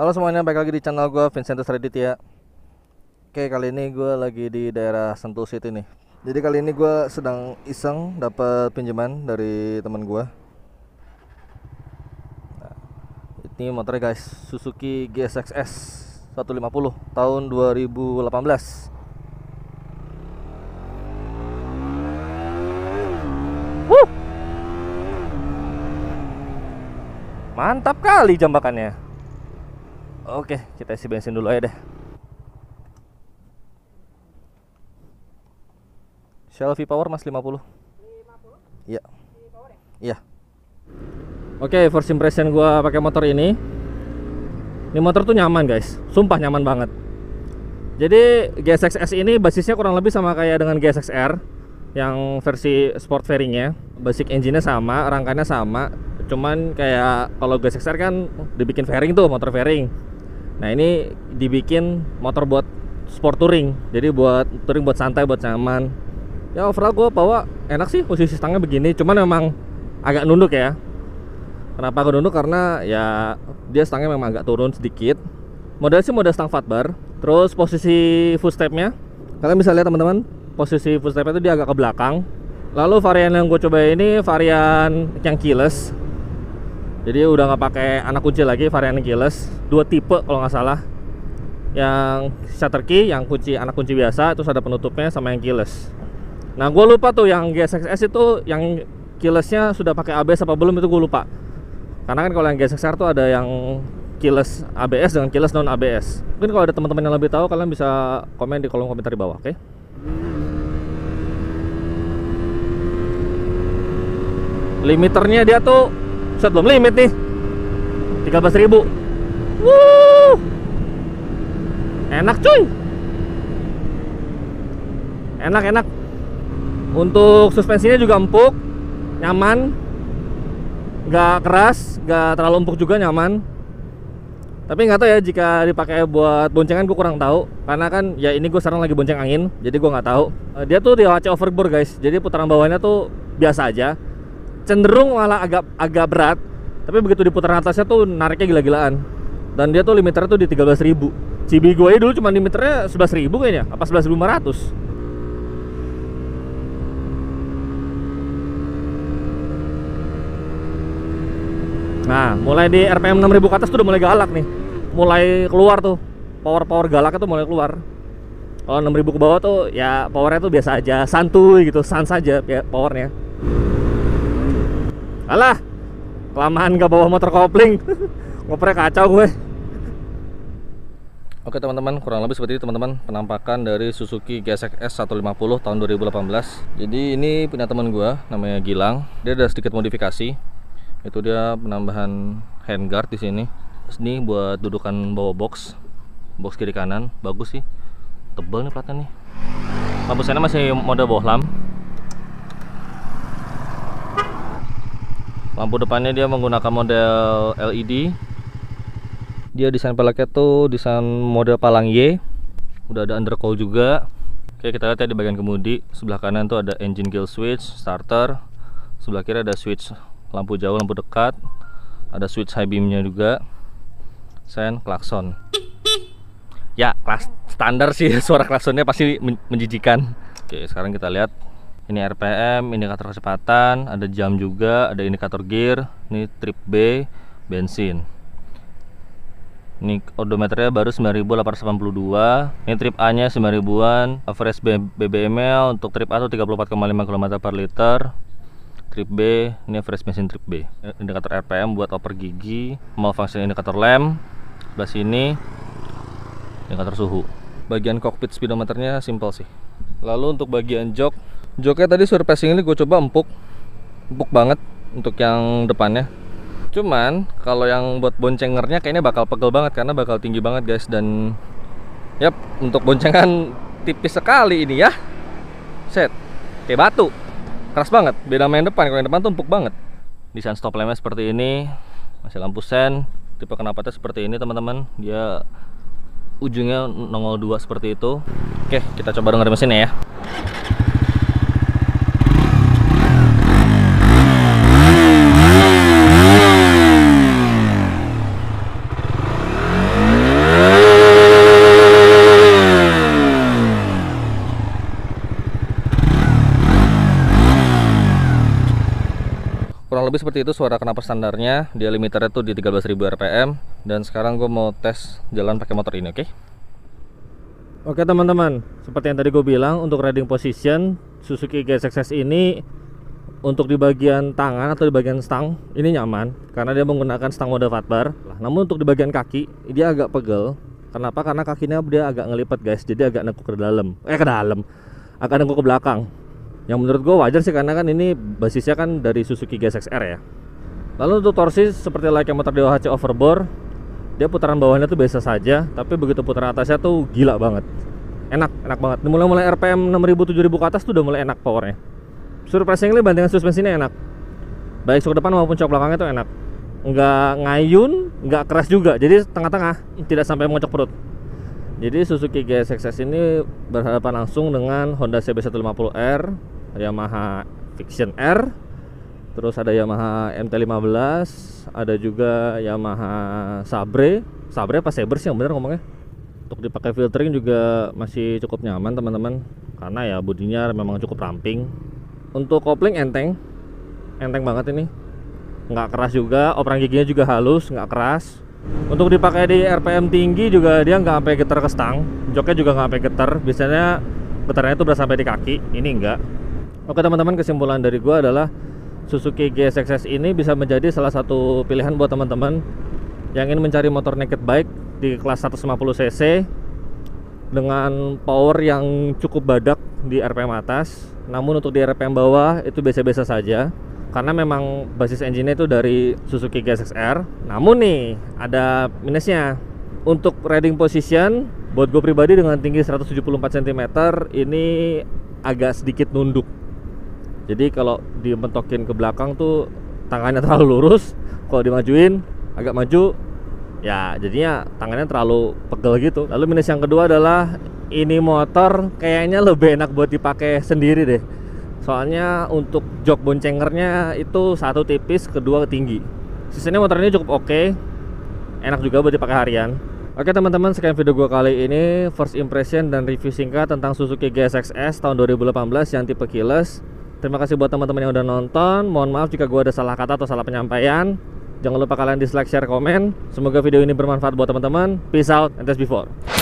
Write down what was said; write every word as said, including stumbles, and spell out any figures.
Halo semuanya, balik lagi di channel gue Vincentus Raditya. Oke, kali ini gue lagi di daerah Sentul City nih. Jadi kali ini gue sedang iseng dapat pinjaman dari teman gue. Nah, ini motornya guys, Suzuki G S X S seratus lima puluh tahun dua ribu delapan belas. Wuh, mantap kali jambakannya. Oke, kita isi bensin dulu aja deh. Shell V-Power mas lima puluh. lima puluh? Iya. V-Power ya? Iya. Oke, first impression gua pakai motor ini. Ini motor tuh nyaman, guys. Sumpah nyaman banget. Jadi G S X S ini basisnya kurang lebih sama kayak dengan G S X R yang versi sport fairingnya. Basic engine-nya sama, rangkanya sama. Cuman kayak kalau G S X R kan dibikin fairing tuh, motor fairing. Nah ini dibikin motor buat sport touring, jadi buat touring, buat santai, buat nyaman. Ya overall gue bawa enak sih, posisi stangnya begini. Cuman memang agak nunduk ya. Kenapa gue nunduk? Karena ya dia stangnya memang agak turun sedikit. Model sih model stang fatbar. Terus posisi footstepnya, kalian bisa lihat teman-teman, posisi footstepnya itu dia agak ke belakang. Lalu varian yang gue coba ini varian yang keyless. Jadi udah nggak pakai anak kunci lagi, varian keyless. Dua tipe kalau nggak salah. Yang shutter key, yang kunci anak kunci biasa, terus ada penutupnya, sama yang keyless. Nah gue lupa tuh yang G S X S itu yang keylessnya sudah pakai A B S apa belum, itu gue lupa. Karena kan kalau yang G S X R tuh ada yang keyless A B S dengan keyless non A B S. Mungkin kalau ada teman-teman yang lebih tahu, kalian bisa komen di kolom komentar di bawah, oke? Okay? Limiternya dia tuh set belum limit nih, tiga belas ribu. Wuh, enak cuy, enak enak. Untuk suspensinya juga empuk, nyaman, nggak keras, nggak terlalu empuk juga, nyaman. Tapi nggak tahu ya jika dipakai buat boncengan, gue kurang tahu. Karena kan ya ini gue sekarang lagi bonceng angin, jadi gue nggak tahu. Dia tuh di H C overbore guys, jadi putaran bawahnya tuh biasa aja. Cenderung malah agak agak berat, tapi begitu di putaran atasnya tuh nariknya gila-gilaan. Dan dia tuh limiternya tuh di tiga belas ribu. Cibi gue dulu cuma limiternya sebelas ribu kayaknya, apa sebelas ribu lima ratus. Nah, mulai di R P M enam ribu ke atas tuh udah mulai galak nih. Mulai keluar tuh, power-power galaknya tuh mulai keluar. Kalau enam ribu ke bawah tuh ya powernya tuh biasa aja, santuy gitu, sans saja ya powernya. Alah, kelamaan gak bawa motor kopling. Ngopernya kacau gue. Oke teman-teman, kurang lebih seperti itu teman-teman penampakan dari Suzuki G S X S seratus lima puluh tahun dua ribu delapan belas. Jadi ini punya teman gue namanya Gilang. Dia ada sedikit modifikasi. Itu dia penambahan handguard di sini. Ini buat dudukan bawa box. Box kiri kanan, bagus sih. Tebal nih platnya nih. Lampu sennya masih mode bohlam. Lampu depannya dia menggunakan model L E D. Dia desain peleknya tuh desain model palang Y. Udah ada undercowl juga. Oke, kita lihat ya di bagian kemudi. Sebelah kanan tuh ada engine kill switch, starter. Sebelah kiri ada switch lampu jauh, lampu dekat. Ada switch high beamnya juga. Sen, klakson. Ya, kelas standar sih, suara klaksonnya pasti menjijikan. Oke, sekarang kita lihat. Ini R P M, indikator kecepatan, ada jam juga, ada indikator gear. Ini trip B, bensin. Ini odometernya baru sembilan ribu delapan ratus delapan puluh dua. Ini trip A nya sembilan ribuan. Average B B M L untuk trip A itu tiga puluh empat koma lima kilometer per liter. Trip B, ini average bensin trip B. Indikator R P M buat oper gigi. Malfunction indikator lem. Sebelah sini indikator suhu. Bagian cockpit speedometernya simple sih. Lalu untuk bagian jok, joknya tadi surfacing ini gue coba empuk, empuk banget untuk yang depannya. Cuman kalau yang buat boncengernya kayaknya bakal pegel banget karena bakal tinggi banget guys. Dan yap, untuk boncengan tipis sekali ini ya. Set, kayak batu, keras banget. Beda main depan, kalau yang depan tuh empuk banget. Desain stop lampnya seperti ini, masih lampu sen. Tipe knalpotnya seperti ini teman-teman. Dia ujungnya nongol dua seperti itu. Oke, kita coba dengerin mesinnya ya. seperti itu suara knalpot standarnya. Dia limiternya tuh di tiga belas ribu R P M. Dan sekarang gue mau tes jalan pakai motor ini, oke? Oke teman-teman, seperti yang tadi gue bilang, untuk riding position Suzuki G S X S ini untuk di bagian tangan atau di bagian stang ini nyaman karena dia menggunakan stang mode fatbar. Namun untuk di bagian kaki dia agak pegel. Kenapa? Karena kakinya dia agak ngelipat guys, jadi agak nekuk ke dalam. Eh ke dalam, agak nekuk ke belakang. Yang menurut gue wajar sih karena kan ini basisnya kan dari Suzuki G S X R ya. Lalu untuk torsi seperti layaknya motor D O H C overbore, dia putaran bawahnya tuh biasa saja, tapi begitu putaran atasnya tuh gila banget. Enak, enak banget. Mulai-mulai R P M enam ribu tujuh ribu ke atas tuh udah mulai enak powernya. Surprisingly bandingan suspensinya enak. Baik shock depan maupun shock belakangnya tuh enak. Nggak ngayun, nggak keras juga. Jadi tengah-tengah, tidak sampai mengocok perut. Jadi Suzuki G S X S ini berhadapan langsung dengan Honda C B seratus lima puluh R, Yamaha Vision R, terus ada Yamaha M T lima belas, ada juga Yamaha Sabre. Sabre apa Sabre sih yang bener ngomongnya? Untuk dipakai filtering juga masih cukup nyaman teman-teman, karena ya bodinya memang cukup ramping. Untuk kopling enteng, enteng banget ini, nggak keras juga. Operan giginya juga halus, nggak keras. Untuk dipakai di R P M tinggi juga dia nggak sampai getar ke stang, joknya juga nggak sampai getar. Biasanya getarnya itu udah sampai di kaki, ini enggak. Oke teman-teman, kesimpulan dari gua adalah Suzuki G S X S ini bisa menjadi salah satu pilihan buat teman-teman yang ingin mencari motor naked bike di kelas seratus lima puluh cc dengan power yang cukup badak di R P M atas. Namun untuk di R P M bawah itu biasa-biasa saja, karena memang basis engine-nya itu dari Suzuki G S X R. Namun nih ada minusnya. Untuk riding position buat gue pribadi dengan tinggi seratus tujuh puluh empat sentimeter ini agak sedikit nunduk. Jadi kalau dimentokin ke belakang tuh tangannya terlalu lurus, kalau dimajuin agak maju ya jadinya tangannya terlalu pegel gitu. Lalu minus yang kedua adalah ini motor kayaknya lebih enak buat dipakai sendiri deh. Soalnya untuk jok boncengernya itu satu tipis, kedua tinggi. Sisanya motor ini cukup oke, enak juga buat dipakai harian. Oke teman-teman, sekian video gua kali ini, first impression dan review singkat tentang Suzuki G S X S tahun dua ribu delapan belas yang tipe keyless. Terima kasih buat teman-teman yang udah nonton. Mohon maaf jika gua ada salah kata atau salah penyampaian. Jangan lupa kalian dislike, share, komen. Semoga video ini bermanfaat buat teman-teman. Peace out and thanks before.